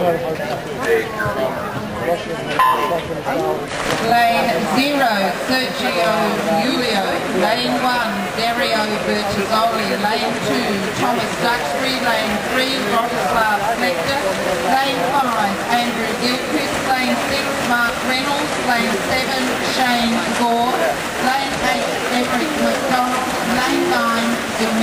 Lane 0, Sergio Julio. Lane 1, Dario Bertazzoli. Lane 2, Thomas Duxbury. Lane 3, Rostislav Slektor. Lane 5, Andrew Gilchrist. Lane 6, Mark Reynolds. Lane 7, Shane Gore. Lane 8, Eric McDonald. Lane 9,